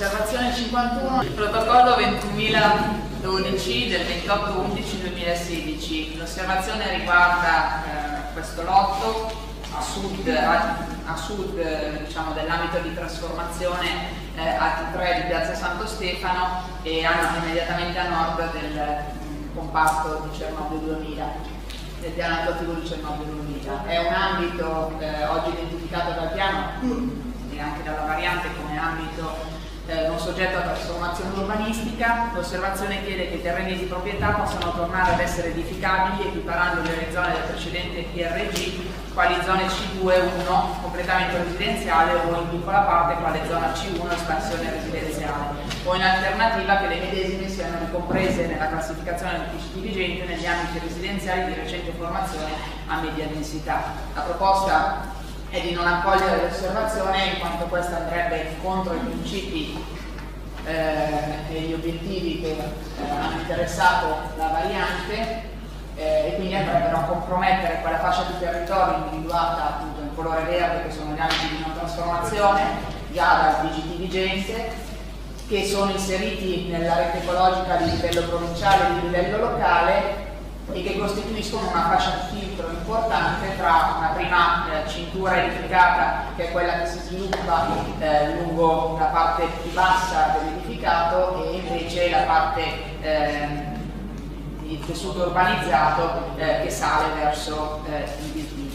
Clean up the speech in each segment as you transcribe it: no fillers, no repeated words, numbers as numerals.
Osservazione 51, il protocollo 21.012 del 28/11/2016. L'osservazione riguarda questo lotto a sud diciamo, dell'ambito di trasformazione AT3 di Piazza Santo Stefano e immediatamente a nord del comparto di Cernobbio 2000, del piano attuativo di Cernobbio 2000. È un ambito oggi identificato dal piano e anche dalla variante come ambito non soggetto a trasformazione urbanistica. L'osservazione chiede che i terreni di proprietà possano tornare ad essere edificabili equiparandoli alle zone del precedente PRG quali zone C2-1 completamento residenziale o in piccola parte quale zona C1 espansione residenziale, o in alternativa che le medesime siano ricomprese nella classificazione del PCT vigente negli ambiti residenziali di recente formazione a media densità. La proposta è di non accogliere l'osservazione in quanto questa andrebbe contro i principi e gli obiettivi che hanno interessato la variante e quindi andrebbero a compromettere quella fascia di territorio individuata appunto in colore verde, che sono gli ambiti di non trasformazione già dal PCT vigente, che sono inseriti nella rete ecologica di livello provinciale e di livello locale e che costituiscono una fascia di filtro importante tra una prima cintura edificata, che è quella che si sviluppa lungo la parte più bassa dell'edificato, e invece la parte di tessuto urbanizzato che sale verso il Bisbino.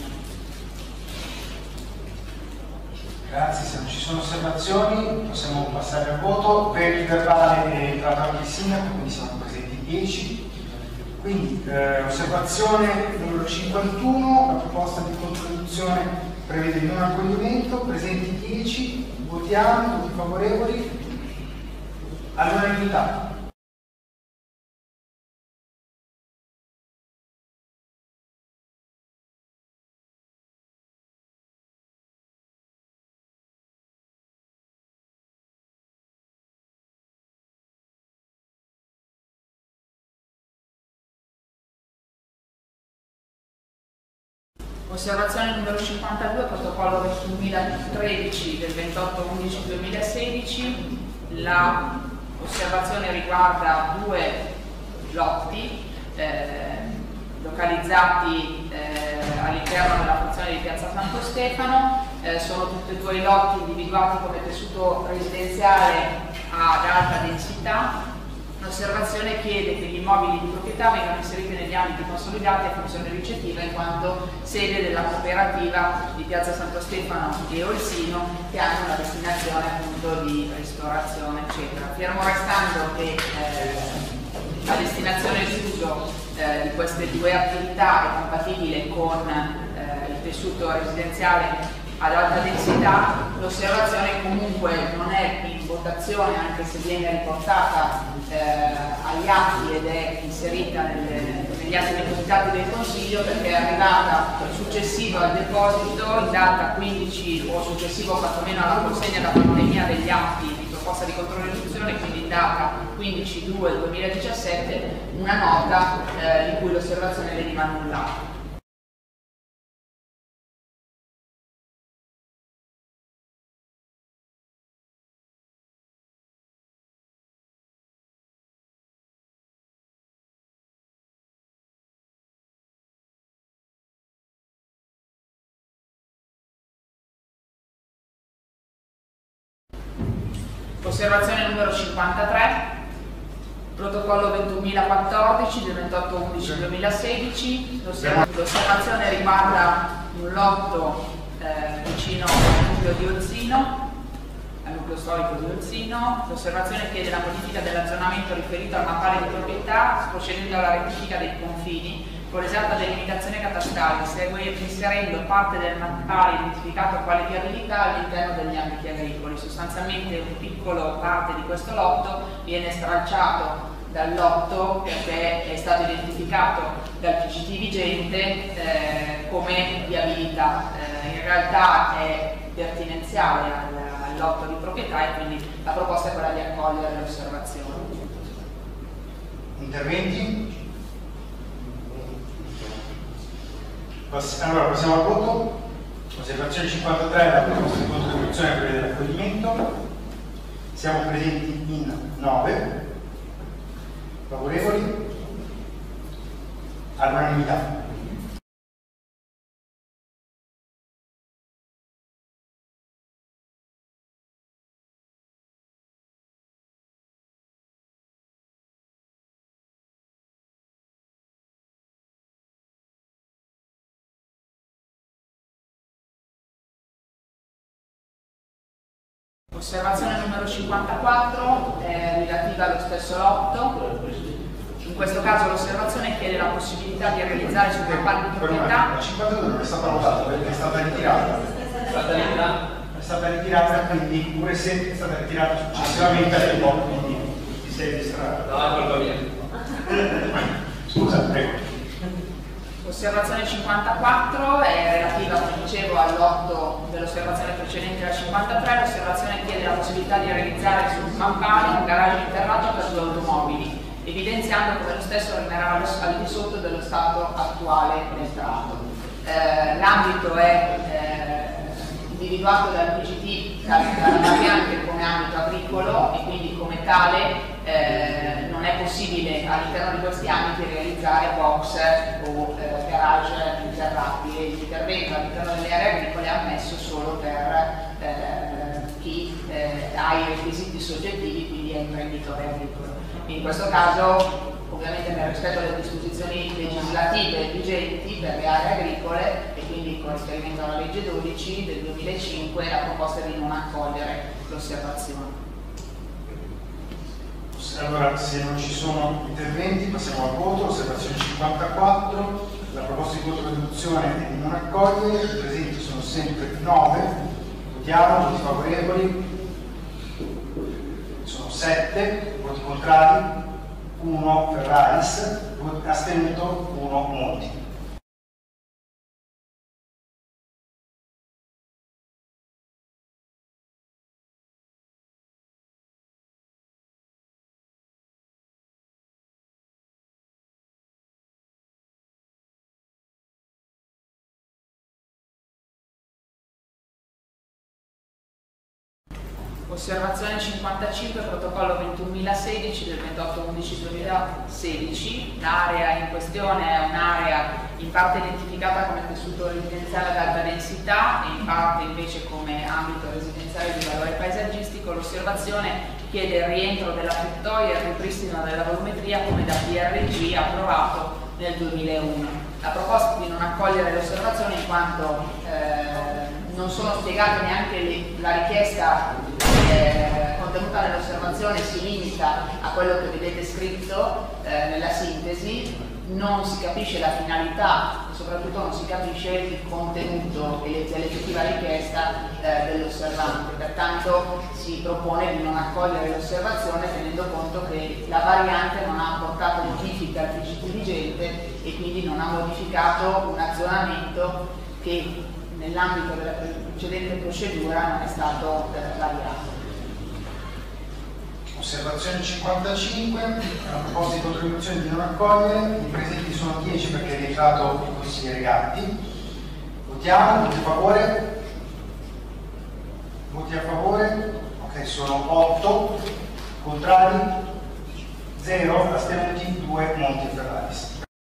Grazie, se non ci sono osservazioni possiamo passare al voto. Per il verbale e la parola di sindaco, quindi siamo presenti 10. Quindi osservazione numero 51, la proposta di contribuzione prevede il non accoglimento, presenti 10, votiamo, voti favorevoli, all'unanimità. Osservazione numero 52, protocollo 21.013 del 28/11/2016. La osservazione riguarda due lotti localizzati all'interno della frazione di Piazza Santo Stefano. Sono tutti e due i lotti individuati come tessuto residenziale ad alta densità. L'osservazione chiede che gli immobili di proprietà vengano inseriti negli ambiti consolidati a funzione ricettiva in quanto sede della cooperativa di Piazza Santo Stefano e Olsino, che hanno una destinazione appunto di ristorazione eccetera. Fermo restando che la destinazione d'uso di queste due attività è compatibile con il tessuto residenziale ad alta densità, l'osservazione comunque non è in votazione, anche se viene riportata agli atti ed è inserita negli atti depositati del Consiglio, perché è arrivata successivo al deposito in data 15 o successivo quantomeno alla consegna da pandemia degli atti di proposta di controllo-esecuzione, quindi in data 15/2/2017, una nota in cui l'osservazione veniva annullata. Osservazione numero 53, protocollo 21.014 del 28/11/2016. L'osservazione riguarda un lotto vicino al nucleo di Olsino, al nucleo storico di Olsino. L'osservazione chiede la modifica dell'azionamento riferito al mappare di proprietà, procedendo alla rettifica dei confini con l'esatta delimitazione catastale, inserendo parte del mappare identificato quale viabilità all'interno degli ambiti agricoli. Sostanzialmente un piccolo parte di questo lotto viene stralciato dal lotto perché è stato identificato dal PCT vigente come viabilità. In realtà è pertinenziale al lotto di proprietà e quindi la proposta è quella di accogliere le osservazioni. Interventi? Allora passiamo al voto. Osservazione 53, la proposta di contribuzione prevede l'accoglimento. Siamo presenti in 9. Favorevoli? All'unanimità. Osservazione numero 54 è relativa allo stesso lotto. In questo caso l'osservazione chiede la possibilità di realizzare su una parte di proprietà. La 52 non è stata votata perché è stata ritirata. È stata ritirata, quindi pure se è stata ritirata successivamente alle volte, quindi ti sei distratto. No, è colpa mia. Scusa, prego. L'osservazione 54 è relativa, come dicevo, al lotto dell'osservazione precedente, la 53. L'osservazione chiede la possibilità di realizzare sul mampale un garage interrato per 2 automobili, evidenziando come lo stesso rimarrà al di sotto dello stato attuale del tratto. L'ambito è individuato dal PGT, dalla variante come ambito agricolo, e quindi come tale non è possibile all'interno di questi ambiti realizzare box o garage interrati. L'intervento all'interno delle aree agricole è ammesso solo per chi ha i requisiti soggettivi, quindi è imprenditore agricolo. In questo caso, ovviamente nel rispetto alle disposizioni legislative vigenti per le aree agricole e quindi con riferimento alla legge 12 del 2005, la proposta è di non accogliere l'osservazione. Allora, se non ci sono interventi, passiamo al voto. Osservazione 54, la proposta di voto per riduzione è di non accogliere, i presenti sono sempre 9, votiamo, voti favorevoli, sono 7, voti contrari, 1 Ferraris, astenuto 1 Monti. Osservazione 55, protocollo 21.016 del 28/11/2016. L'area in questione è un'area in parte identificata come tessuto residenziale ad alta densità e in parte invece come ambito residenziale di valore paesaggistico. L'osservazione chiede il rientro della tettoia e il ripristino della volumetria come da PRG approvato nel 2001. La proposta è di non accogliere l'osservazione in quanto non sono spiegate neanche la richiesta contenuta nell'osservazione, si limita a quello che vedete scritto nella sintesi, non si capisce la finalità e soprattutto non si capisce il contenuto e l'effettiva richiesta dell'osservante. Pertanto si propone di non accogliere l'osservazione tenendo conto che la variante non ha apportato modifiche al PGT vigente e quindi non ha modificato un azionamento che nell'ambito della precedente procedura non è stato variato. Osservazione 55, la proposta di contribuzione di non accogliere, i presenti sono 10 perché è rientrato il consigliere Gatti. Votiamo, voti a favore? Voti a favore? Ok, sono 8, contrari 0, astenuti 2, Monti e Ferraris.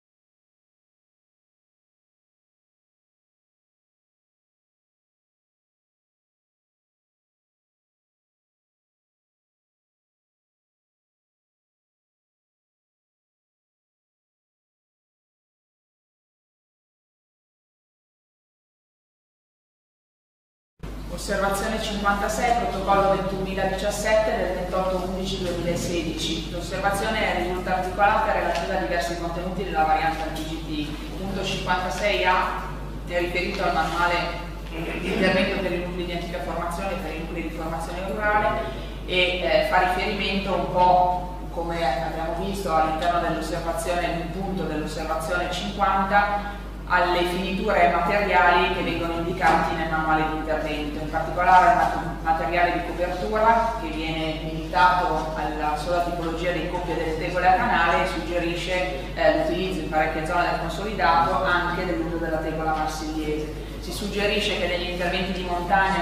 Osservazione 56, protocollo 21.017 del 28/11/2016. L'osservazione risulta articolata relativa a diversi contenuti della variante PGT. Punto 56A è riferito al manuale di intervento per i nuclei di antica formazione e per i nuclei di formazione rurale e fa riferimento un po', come abbiamo visto all'interno dell'osservazione, in un punto dell'osservazione 50, alle finiture materiali che vengono indicati nel manuale di intervento, in particolare il materiale di copertura che viene limitato alla sola tipologia dei coppie delle tegole a canale e suggerisce l'utilizzo in parecchie zone del consolidato anche dell'uso della tegola marsigliese. Si suggerisce che negli interventi di montagna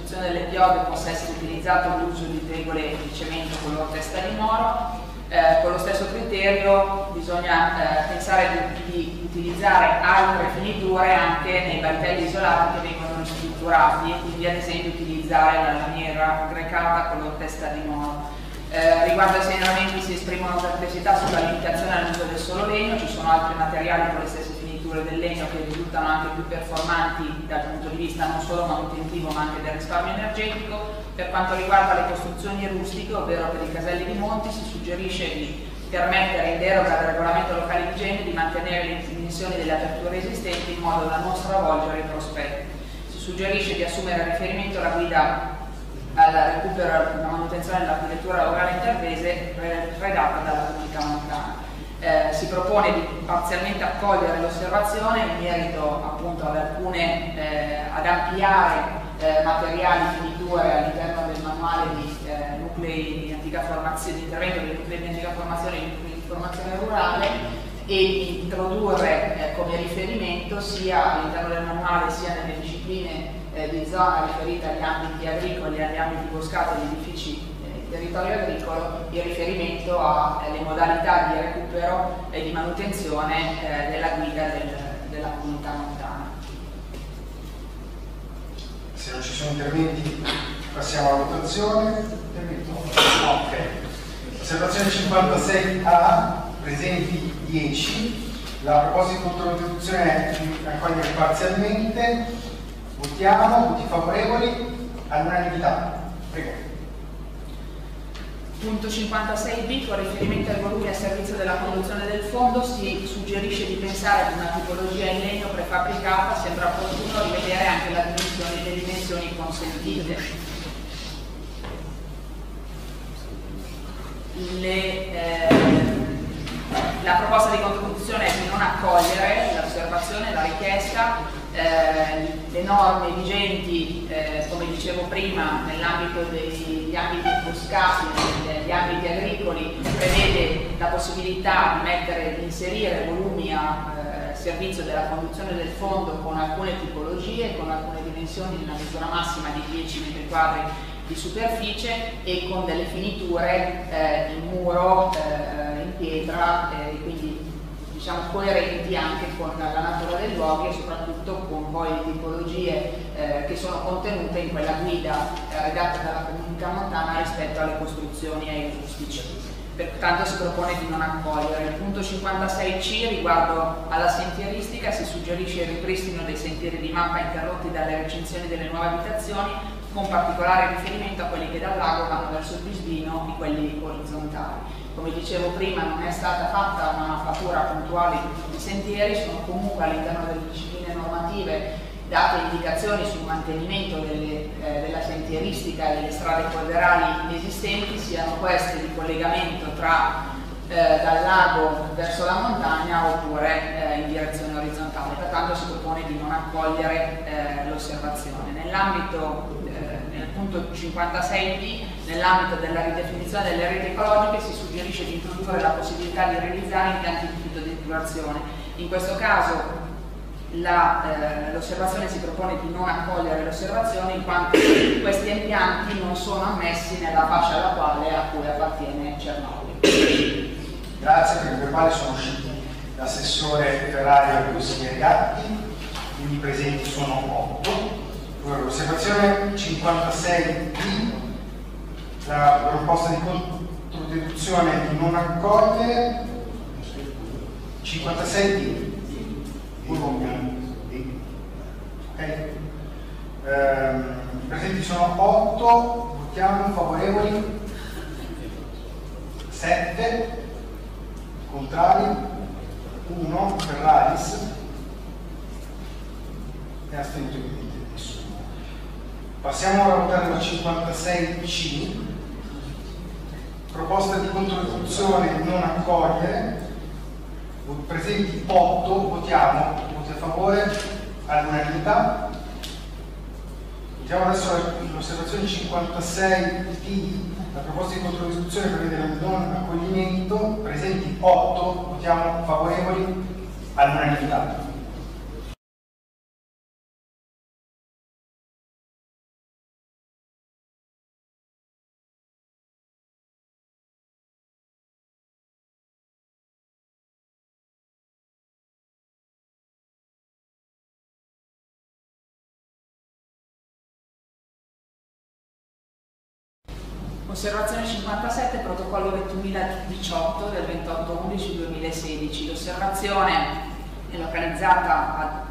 costruzione delle piogge possa essere utilizzato l'uso di tegole di cemento color testa di moro. Con lo stesso criterio bisogna pensare di utilizzare altre finiture anche nei battelli isolati che vengono ristrutturati, quindi ad esempio utilizzare la lamiera grecata color testa di moro. Riguardo ai segnalamenti si esprimono perplessità sulla limitazione all'uso del solo legno, ci sono altri materiali con le stesse finiture del legno che risultano anche più performanti dal punto di vista non solo manutentivo ma anche del risparmio energetico. Per quanto riguarda le costruzioni rustiche, ovvero per i caselli di monti, si suggerisce di permettere in deroga al regolamento locale di igiene di mantenere le dimensioni delle aperture esistenti in modo da non stravolgere i prospetti. Si suggerisce di assumere a riferimento la guida al recupero e alla manutenzione dell'architettura locale intervese redatta dalla Comunità Montana. Si propone di parzialmente accogliere l'osservazione in merito appunto ad ampliare materiali, finiture all'interno del manuale di nuclei di antica formazione, di intervento dei nuclei di antica formazione e di nuclei di formazione rurale, e introdurre come riferimento sia all'interno del manuale sia nelle discipline di zona riferite agli ambiti agricoli e agli ambiti boscati e agli edifici territorio agricolo il riferimento alle modalità di recupero e di manutenzione della guida della Comunità Montana. Se non ci sono interventi passiamo alla votazione. Ok. Osservazione 56A, presenti 10. La proposta di controriduzione è di accogliere parzialmente. Votiamo, voti favorevoli, all'unanimità. Prego. Punto 56b, con riferimento ai volumi a servizio della conduzione del fondo, si suggerisce di pensare ad una tipologia in legno prefabbricata. Sembra opportuno rivedere anche le dimensioni consentite. La proposta di contribuzione è di non accogliere l'osservazione, la richiesta. Le norme vigenti, come dicevo prima, nell'ambito degli ambiti boscati, negli ambiti agricoli, prevede la possibilità di inserire volumi a servizio della conduzione del fondo con alcune tipologie, con alcune dimensioni di una misura massima di 10 metri quadri di superficie e con delle finiture in muro, in pietra, quindi diciamo coerenti anche con la natura dei luoghi e soprattutto con poi le tipologie che sono contenute in quella guida redatta dalla Comunità Montana rispetto alle costruzioni e ai rustici. Pertanto si propone di non accogliere. Il punto 56C, riguardo alla sentieristica, si suggerisce il ripristino dei sentieri di mappa interrotti dalle recinzioni delle nuove abitazioni, con particolare riferimento a quelli che dal lago vanno verso il Bisbino e quelli orizzontali. Come dicevo prima, non è stata fatta una mappatura puntuale di tutti i sentieri, sono comunque all'interno delle discipline normative date indicazioni sul mantenimento della sentieristica e delle strade polverali esistenti, siano queste di collegamento dal lago verso la montagna oppure in direzione orizzontale. Pertanto si propone di non accogliere l'osservazione. Nel punto 56b, nell'ambito della ridefinizione delle reti ecologiche, si suggerisce di introdurre la possibilità di realizzare impianti di fitodeturazione. In questo caso l'osservazione si propone di non accogliere l'osservazione in quanto questi impianti non sono ammessi nella fascia a cui appartiene Cernobbio. Grazie, per il verbale sono usciti l'assessore Ferrari e il consigliere Gatti, quindi presenti sono 8. L'osservazione 56B, la proposta di controdeduzione di non accogliere. 56D. Okay. Presenti sono 8, votiamo favorevoli 7, contrari 1, Ferraris e astenuto nessuno. Passiamo ora a votare la 56C, proposta di controdeduzione di non accogliere. Presenti 8, votiamo, voti a favore all'unanimità. Votiamo adesso l'osservazione 56D, la proposta di controdeduzione prevede il non accoglimento. Presenti 8, votiamo favorevoli all'unanimità. Osservazione 57, protocollo 2018 del 28/11/2016. L'osservazione è localizzata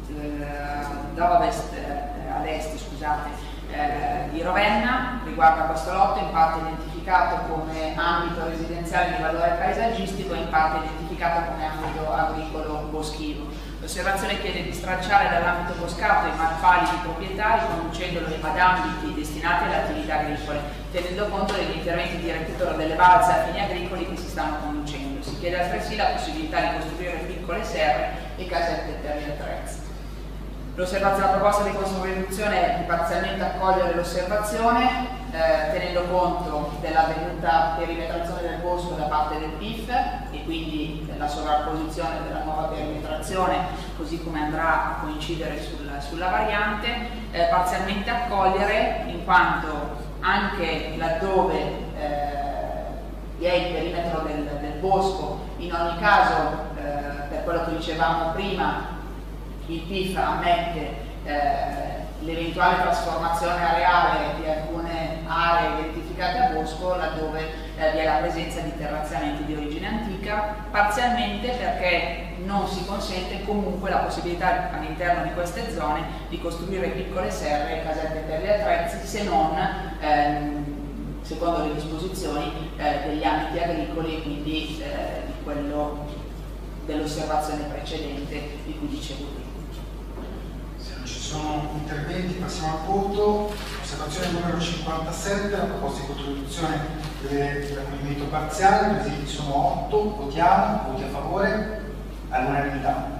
ad est, di Ravenna, riguarda questo lotto, in parte identificato come ambito residenziale di valore paesaggistico e in parte identificato come ambito agricolo boschivo. L'osservazione chiede di stralciare dall'ambito boscato i marfali di proprietà, riconducendolo ad ambiti destinati alle attività agricole, tenendo conto degli interventi di recupero delle balze a fini agricoli che si stanno conducendo. Si chiede altresì la possibilità di costruire piccole serre e casette per gli attrezzi. La proposta di consumazione è di parzialmente accogliere l'osservazione, tenendo conto dell'avvenuta perimetrazione del bosco da parte del PIF e quindi della sovrapposizione della nuova perimetrazione, così come andrà a coincidere sulla variante, parzialmente accogliere in quanto anche laddove vi è il perimetro del bosco, in ogni caso, per quello che dicevamo prima, il PIF ammette l'eventuale trasformazione areale di alcune aree identificate a bosco laddove vi è la presenza di terrazzamenti di origine antica, parzialmente perché non si consente comunque la possibilità all'interno di queste zone di costruire piccole serre e casette per gli attrezzi, se non secondo le disposizioni degli ambiti agricoli e quindi di quello dell'osservazione precedente di cui dicevo prima. Ci sono interventi, passiamo al voto. Osservazione numero 57, la proposta di contribuzione dell'accoglimento parziale, presenti sono 8, votiamo, voti a favore, all'unanimità.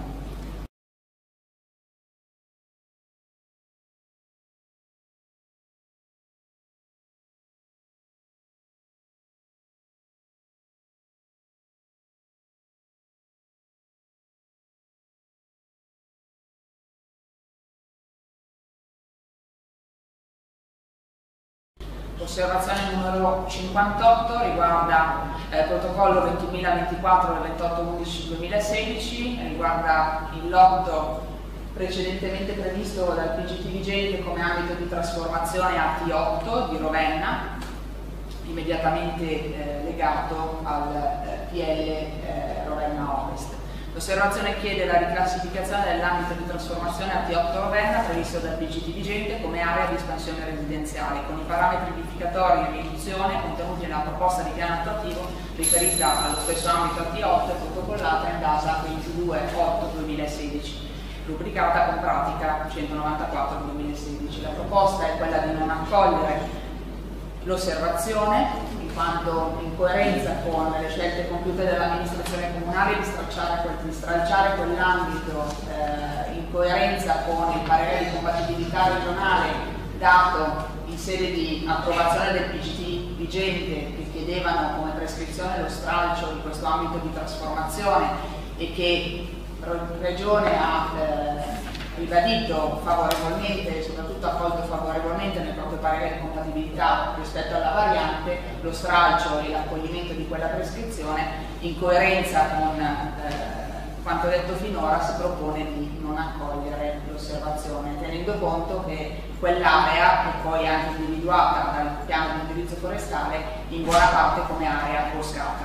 Osservazione numero 58 riguarda protocollo 20.024 del 28/11/2016, riguarda il lotto precedentemente previsto dal PGT vigente come ambito di trasformazione AT8 di Ravenna, immediatamente legato al PL Ravenna Ovest. L'osservazione chiede la riclassificazione dell'ambito di trasformazione AT8 Ravenna previsto dal PGT vigente come area di espansione residenziale, con i parametri edificatori in riduzione contenuti nella proposta di piano attuativo riferita allo stesso ambito AT8 e protocollata in data 22/8/2016, rubricata con pratica 194/2016. La proposta è quella di non accogliere l'osservazione, in quanto in coerenza con le scelte compiute dall'amministrazione comunale di stralciare quell'ambito in coerenza con il parere di compatibilità regionale dato in sede di approvazione del PGT vigente, che chiedevano come prescrizione lo stralcio di questo ambito di trasformazione e che Regione ha ribadito favorevolmente e soprattutto accolto favorevolmente nel proprio parere di compatibilità rispetto alla variante, lo stralcio e l'accoglimento di quella prescrizione, in coerenza con quanto detto finora, si propone di non accogliere l'osservazione, tenendo conto che quell'area è poi anche individuata dal piano di utilizzo forestale in buona parte come area boscata.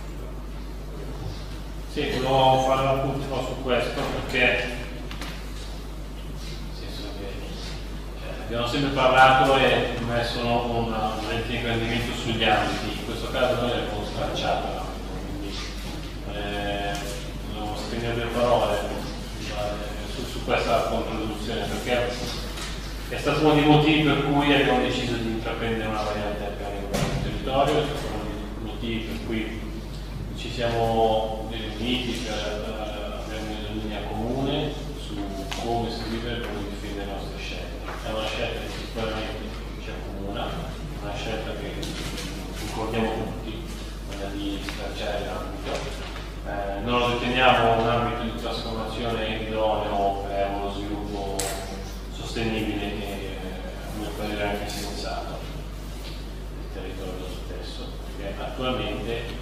Sì, volevo fare un appunto su questo perché abbiamo sempre parlato e messo un lente di ingrandimento sugli ambiti, in questo caso noi l'abbiamo stralciato l'ambito, quindi non spendere le parole su questa controduzione perché è stato uno dei motivi per cui abbiamo deciso di intraprendere una variante del piano di governo del territorio, è stato uno dei motivi per cui ci siamo riuniti per avere una linea comune su come scrivere e come difendere le nostre scelte. È una scelta che sicuramente ci accomuna, una scelta che concordiamo tutti, quella di stralciare l'ambito. Non lo riteniamo un ambito di trasformazione idoneo per uno sviluppo sostenibile e a mio parere anche sensato del territorio stesso, perché attualmente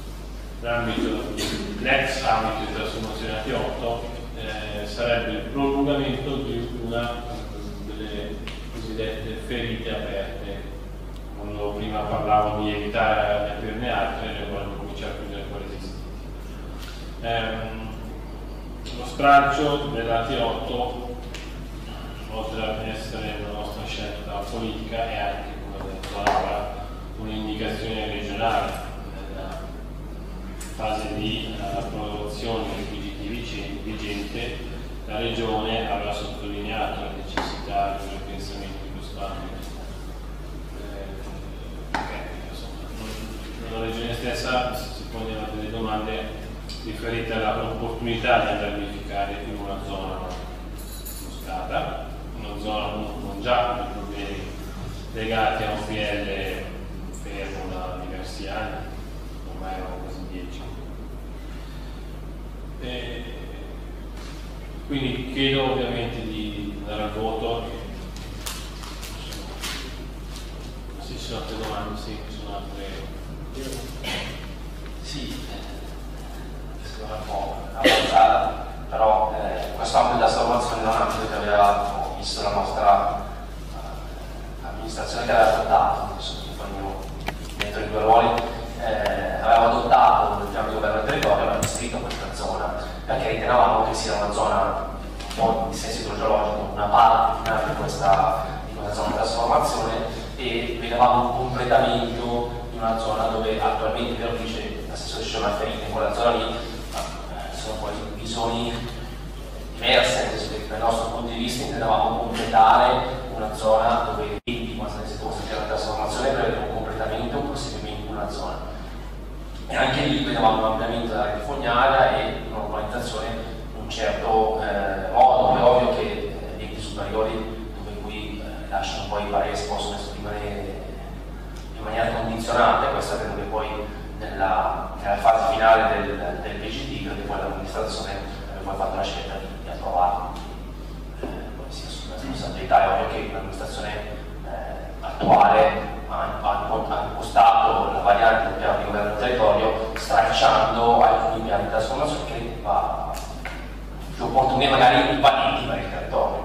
l'ex ambito di trasformazione AT8 sarebbe il prolungamento di una delle cosiddette ferite aperte, come quando prima parlavo di evitare di aprirne altre, noi vogliamo cominciare a chiudere quelle esistenti. Lo stralcio dei dati 8, oltre ad essere la nostra scelta politica, è anche, come ho detto ora, un'indicazione regionale. Nella fase di approvazione del PGT vigente, la Regione aveva sottolineato la necessità di un ripensamento di questo ambito. La Regione stessa si poneva delle domande riferite all'opportunità di andare a verificare in una zona moscata, una zona non già con problemi legati a un PL fermo da diversi anni, ormai erano quasi 10. Quindi chiedo ovviamente di andare al voto. Se ci sono altre domande, sì, ci sono altre. Sì, secondo me un po' avanzata, però questo ambito della formazione non è un ambito che aveva visto la nostra amministrazione che aveva adottato, adesso dentro i due ruoli, aveva adottato il piano di governo del territorio e aveva inserito questa zona, perché ritenevamo che sia una zona un po' di senso idrogeologico, una parte finale di questa zona di trasformazione, e vedevamo un completamento di una zona dove attualmente, vero dice l'assessore Sciolafferini, in quella zona lì sono poi visioni diverse, nel senso che dal nostro punto di vista intendevamo completare una zona dove quando si piano di trasformazione prevede un completamento e un proseguimento di una zona, e anche lì vedevamo un ampliamento della rete fognaria e un'urbanizzazione in un certo modo. È ovvio che gli enti superiori, dove cui lasciano poi i pareri, si possono esprimere in maniera condizionata, e questo credo che poi nella fase finale del PGT, credo che poi l'amministrazione abbia poi fatto la scelta di approvarlo. Poi sia su responsabilità, è ovvio che l'amministrazione attuale ha impostato la variante del piano di governo del territorio, stracciando alcuni piani di trasformazione che va più opportuni e magari validi per il territorio.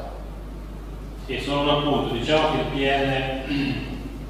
Sì, solo un appunto, diciamo che il PN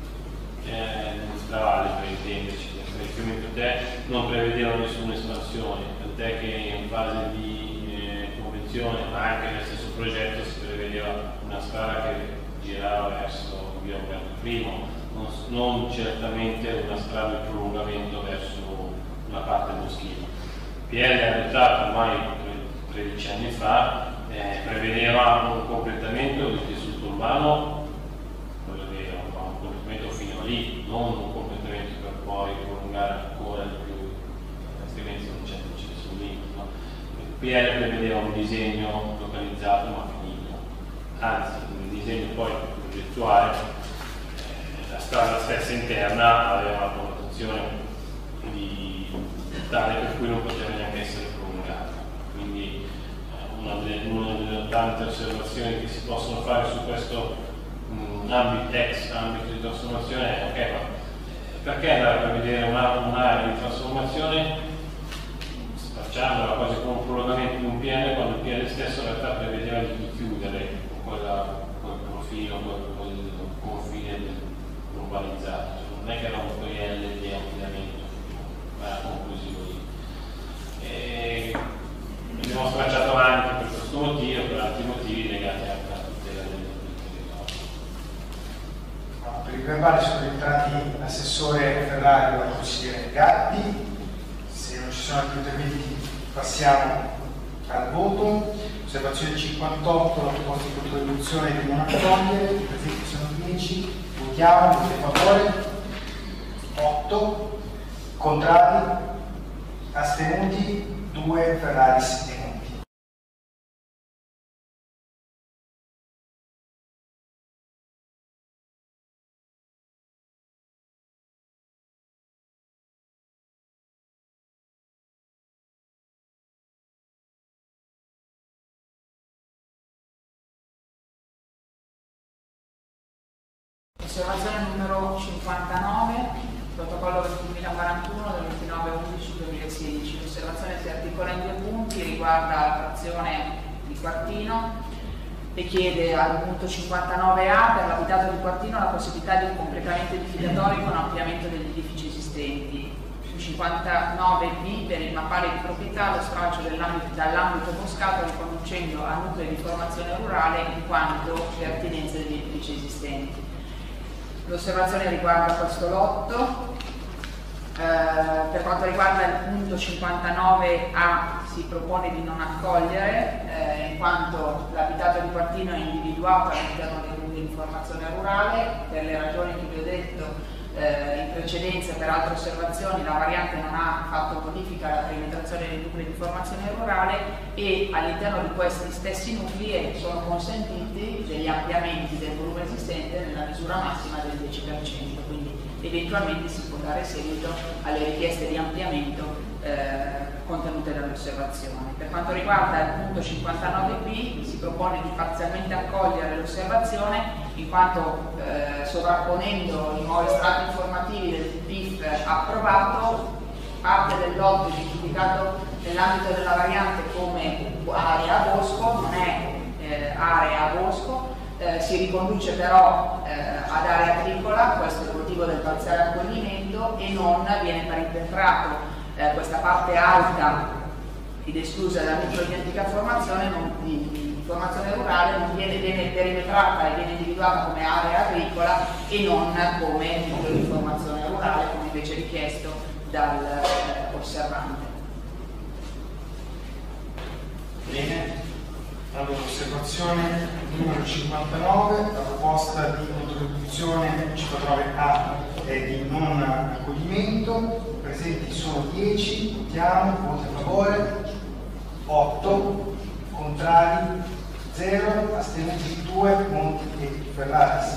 stradale, per intenderci, per il Fiume Te non prevedeva nessuna espansione, tant'è che in fase di convenzione, ma anche nel stesso progetto, si prevedeva una strada che girava verso Via Umberto I, non certamente una strada di prolungamento verso una parte boschina. PL adottato ormai 13 anni fa prevedeva un completamento del tessuto urbano, prevedeva un completamento fino a lì, non un completamento per poi prolungare ancora di più, altrimenti non c'è nessun limite. No? Il PL prevedeva un disegno localizzato ma finito, anzi un disegno poi progettuale. La strada stessa interna aveva una connotazione tale per cui non poteva neanche essere prolungata. Quindi una delle tante osservazioni che si possono fare su questo ambito di trasformazione è: ok, ma perché andare a prevedere un'area di trasformazione facciamola quasi come un prolungamento di un PN, quando il PN stesso in realtà prevedeva di chiudere quel profilo, quel confine urbanizzato. Non è che era un PL di ampliamento, ma era conclusivo lì. Abbiamo stracciato anche per questo motivo, per altri motivi legati anche alla tutela del territorio. Per il verbale sono entrati l'assessore Ferrari e la consigliere Gatti. Se non ci sono altri interventi passiamo al voto. Osservazione 58, la proposta di contribuzione di non accogliere, i presenti sono 10, votiamo, voti a favore, 8, contrari, astenuti, 2, Ferraris e Monti. Osservazione numero 59, protocollo 2041 del 29/11/2016. L'osservazione si articola in due punti, riguarda la frazione di Quartino. e chiede al punto 59A per l'abitato di quartiere la possibilità di un completamento edificatorio con ampliamento degli edifici esistenti. 59B per il mappale di proprietà lo stralcio dall'ambito boscato riconducendo a nuclei di formazione rurale in quanto pertinenza degli edifici esistenti. L'osservazione riguarda questo lotto. Per quanto riguarda il punto 59A si propone di non accogliere in quanto l'abitato di quartiere è individuato all'interno dei nuclei di formazione rurale per le ragioni che vi ho detto in precedenza. Per altre osservazioni la variante non ha fatto modifica alla perimetrazione dei nuclei di formazione rurale e all'interno di questi stessi nuclei sono consentiti degli ampliamenti del volume esistente nella misura massima del 10%, quindi eventualmente si può dare seguito alle richieste di ampliamento contenute dall'osservazione. Per quanto riguarda il punto 59B si propone di parzialmente accogliere l'osservazione in quanto sovrapponendo i nuovi strati informativi del PIF approvato, parte del lotto identificato nell'ambito della variante come area a bosco non è area a bosco, si riconduce però ad area agricola, questo è il motivo del parziale accoglimento, e non viene perimetrato questa parte alta ed esclusa dal nucleo di antica formazione, di formazione rurale, non viene perimetrata e viene individuata come area agricola e non come nucleo di formazione rurale, come invece richiesto dall'osservante. Bene, allora osservazione numero 59, la proposta di contribuzione 59A è di non accoglimento. Presenti sono 10, votiamo, voti a favore, 8, contrari, 0, astenuti 2, Monti e Ferraris.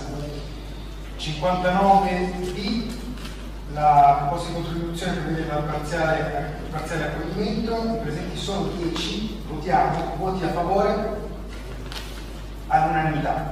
59B, la proposta di contribuzione prevede la parziale accoglimento. Presenti sono 10, votiamo, voti a favore, all'unanimità.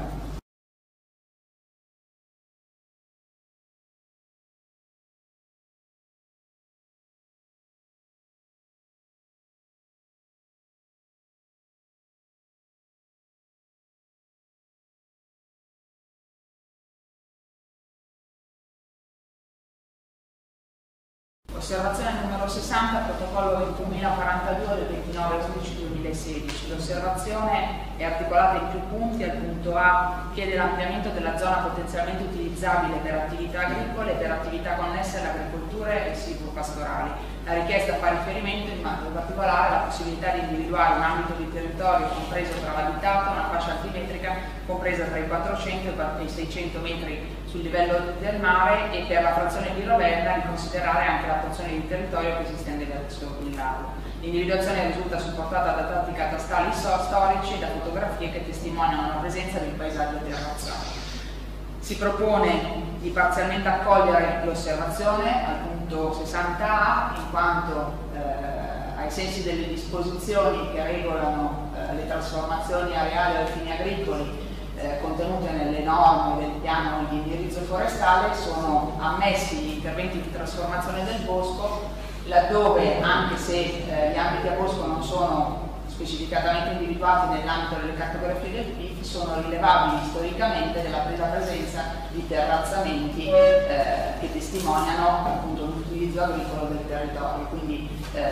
Osservazione numero 60, protocollo 21.042 del 29/11/2016. L'osservazione è articolata in più punti. Al punto A chiede l'ampliamento della zona potenzialmente utilizzabile per attività agricole e per attività connesse all'agricoltura e silvopastorali. La richiesta fa riferimento in particolare alla possibilità di individuare un ambito di territorio compreso tra l'abitato, una fascia altimetrica compresa tra i 400 e i 600 metri sul livello del mare e per la frazione di Ravenna di considerare anche la porzione di territorio che si estende verso il lago. L'individuazione risulta supportata da dati catastali storici e da fotografie che testimoniano la presenza del paesaggio terrazzato. Si propone di parzialmente accogliere l'osservazione al punto 60A in quanto ai sensi delle disposizioni che regolano le trasformazioni areali ai fini agricoli contenute nelle norme del piano di indirizzo forestale sono ammessi gli interventi di trasformazione del bosco laddove, anche se gli ambiti a bosco non sono specificatamente individuati nell'ambito delle cartografie del PIF, sono rilevabili storicamente della presenza di terrazzamenti che testimoniano appunto l'utilizzo agricolo del territorio. Quindi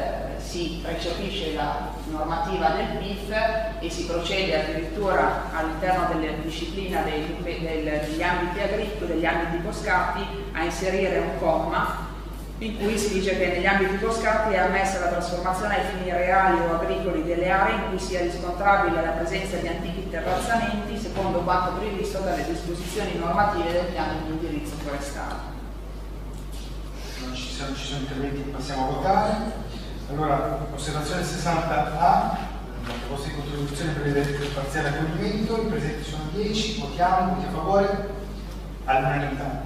si recepisce la normativa del PIF e si procede addirittura all'interno della disciplina degli ambiti agricoli, degli ambiti boscati, a inserire un comma in cui si dice che negli ambiti boscati è ammessa la trasformazione ai fini reali o agricoli delle aree in cui sia riscontrabile la presenza di antichi terrazzamenti secondo quanto previsto dalle disposizioni normative del piano di indirizzo forestale. Se non ci sono interventi passiamo a votare. Allora, osservazione 60A, la proposta di contribuzione prevede il parziale accoglimento, i presenti sono 10, votiamo, voti a favore, all'unanimità.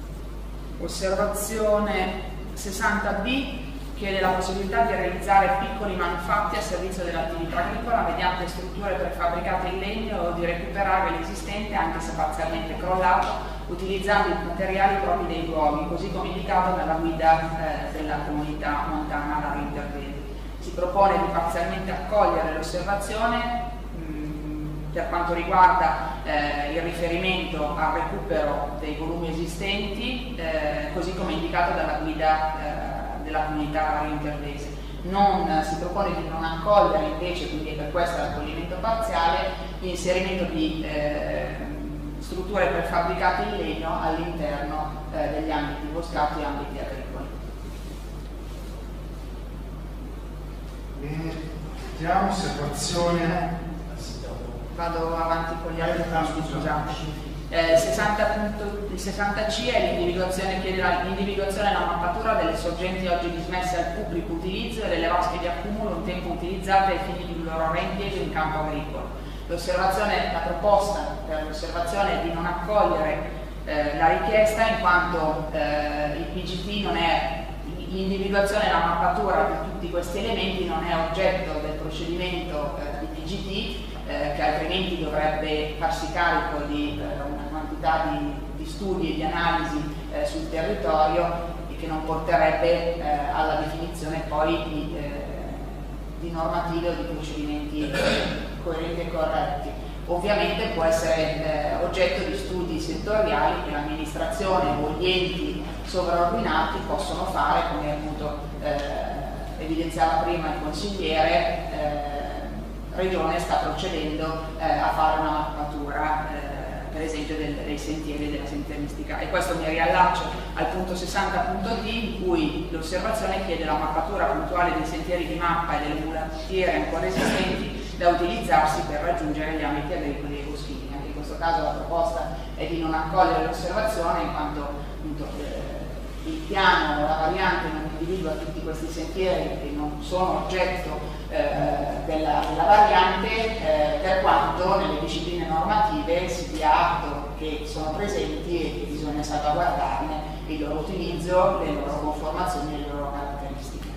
Osservazione 60B chiede la possibilità di realizzare piccoli manufatti a servizio dell'attività agricola mediante strutture prefabbricate in legno o di recuperare l'esistente, anche se parzialmente crollato, utilizzando i materiali propri dei luoghi, così come indicato nella guida della comunità montana all'intervento. Si propone di parzialmente accogliere l'osservazione per quanto riguarda il riferimento al recupero dei volumi esistenti, così come indicato dalla guida della comunità intervese. Non si propone di non accogliere invece, quindi per questo l'accoglimento parziale, l'inserimento di strutture prefabbricate in legno all'interno degli ambiti boscati e ambiti agricoli. Bene, vediamo osservazione. Vado avanti con gli altri punti, scusate. Il 60C è l'individuazione, chiede l'individuazione e la mappatura delle sorgenti oggi dismesse al pubblico utilizzo e delle vasche di accumulo un tempo utilizzate ai fini di un loro reimpiego in campo agricolo. La proposta per l'osservazione è di non accogliere la richiesta, in quanto il PGT non è l'individuazione e la mappatura di tutti questi elementi non è oggetto del procedimento di PGT, che altrimenti dovrebbe farsi carico di una quantità di studi e di analisi sul territorio e che non porterebbe alla definizione poi di normative o di procedimenti coerenti e corretti. Ovviamente può essere oggetto di studi settoriali che l'amministrazione o gli enti sovraordinati possono fare, come appunto evidenziava prima il consigliere. Regione sta procedendo a fare una mappatura per esempio dei sentieri della sentieristica, e questo mi riallaccio al punto 60.d in cui l'osservazione chiede la mappatura puntuale dei sentieri di mappa e delle mulattiere ancora esistenti da utilizzarsi per raggiungere gli ambiti agricoli e boschivi. Anche in questo caso la proposta è di non accogliere l'osservazione, in quanto appunto, il piano o la variante non individua tutti questi sentieri che non sono oggetto della variante, per quanto nelle discipline normative si dia atto che sono presenti e che bisogna salvaguardarne il loro utilizzo, le loro conformazioni e le loro caratteristiche.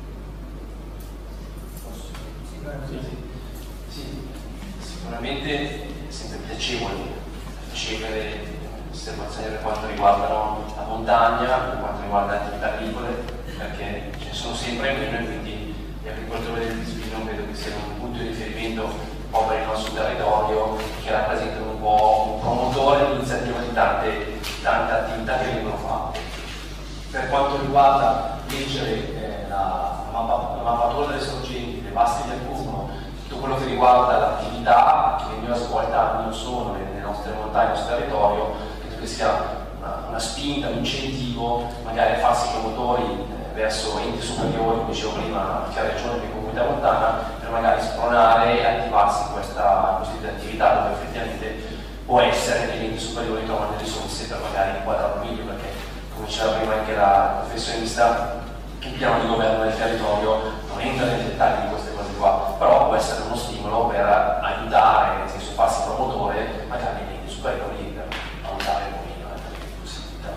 Sì, sicuramente è sempre piacevole ricevere osservazioni per quanto riguardano la montagna, per quanto riguarda le attività agricole, perché ce ne sono sempre meno e quindi gli agricoltori del Tisbino credo che siano un punto di riferimento un po' per il nostro territorio, che rappresentano un po' un promotore di iniziativa di tante attività che vengono fatte. Per quanto riguarda invece la mappatura delle sorgenti, le vasche di accumulo, tutto quello che riguarda l'attività che veniva svolta non solo nelle nostre montagne, nel nostro territorio, credo che sia una spinta, un incentivo magari a farsi promotori verso enti superiori, come dicevo prima, sia la regione che la comunità montana, per magari spronare e attivarsi questa attività, dove effettivamente può essere che gli enti superiori trovano delle risorse per magari inquadrarlo meglio, perché come diceva prima anche la professionista, il piano di governo del territorio non entra nei dettagli di queste cose qua, però può essere uno stimolo per aiutare, nel senso farsi promotore magari gli enti superiori per aumentare un pochino le possibilità.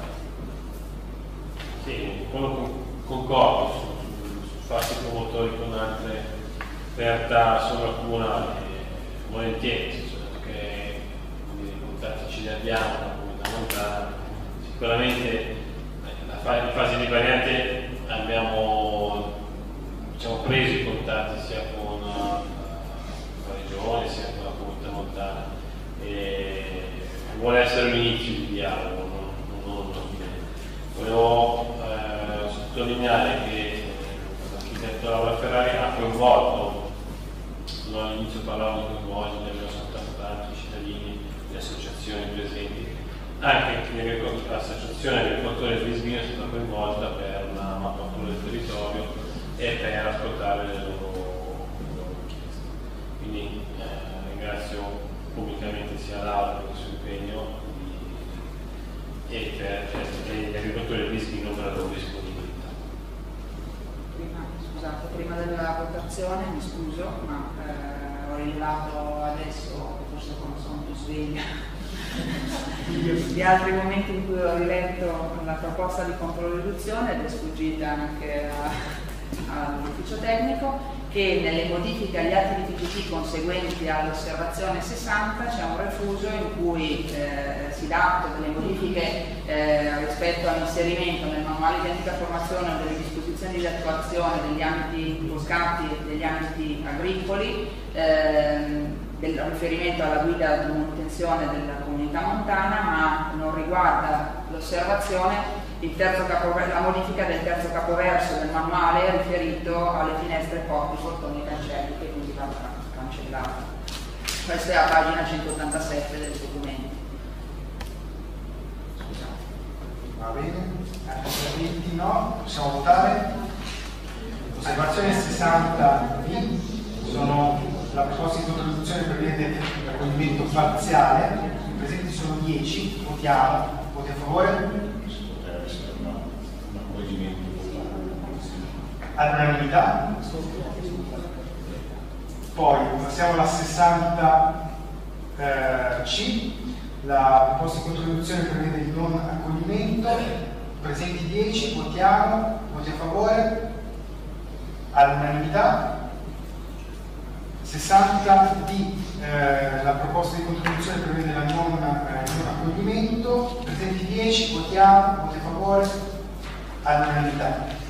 Sì, quello concordo su farsi promotori con altre realtà sovracomunali, volentieri, perché i contatti ce li abbiamo, la comunità montana. Sicuramente in fase di variante abbiamo preso i contatti sia con la regione sia con la comunità montana, e vuole essere un inizio di dialogo, non una fine. Volevo sottolineare che l'architetto Laura Ferrari ha coinvolto, all'inizio parlavo di coinvolgere, abbiamo saltato tanti cittadini, le associazioni presenti, anche l'associazione agricoltori del Tisbino è stata coinvolta per una mappatura del territorio e per ascoltare le loro richieste. Quindi ringrazio pubblicamente sia Laura per il suo impegno e per gli agricoltori del Tisbino per la loro disponibilità. Prima della votazione, mi scuso, ma ho rilevato adesso, forse quando sono più sveglia, di altri momenti in cui ho riletto la proposta di controriduzione ed è sfuggita anche all'ufficio tecnico, che nelle modifiche agli atti di PGT conseguenti all'osservazione 60 c'è un refuso in cui si dà atto delle modifiche rispetto all'inserimento nel manuale di antica formazione o delle disposizioni di attuazione degli ambiti boscati e degli ambiti agricoli, del riferimento alla guida di manutenzione della comunità montana, ma non riguarda l'osservazione la modifica del terzo capoverso del manuale riferito alle finestre, porti, portoni e cancelli, che quindi va cancellato. Questa è a pagina 187 del documento. Va bene, altrimenti no, possiamo votare. Osservazione 60B sono la proposta di contribuzione prevede l'accoglimento parziale, i presenti sono 10, votiamo, voti a favore? All'unanimità. Poi passiamo alla 60C, la proposta di contribuzione prevede il non accoglimento, presenti 10, votiamo, voti a favore? All'unanimità. 60D, la proposta di contribuzione prevede il non accoglimento, presenti 10, votiamo, voti a favore? All'unanimità.